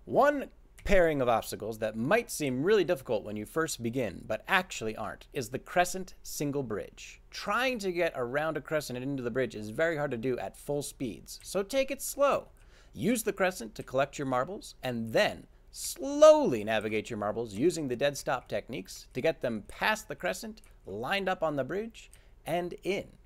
One pairing of obstacles that might seem really difficult when you first begin, but actually aren't, is the Crescent single bridge. Trying to get around a crescent and into the bridge is very hard to do at full speeds, so take it slow. Use the crescent to collect your marbles, and then slowly navigate your marbles using the dead stop techniques to get them past the crescent, lined up on the bridge, and in.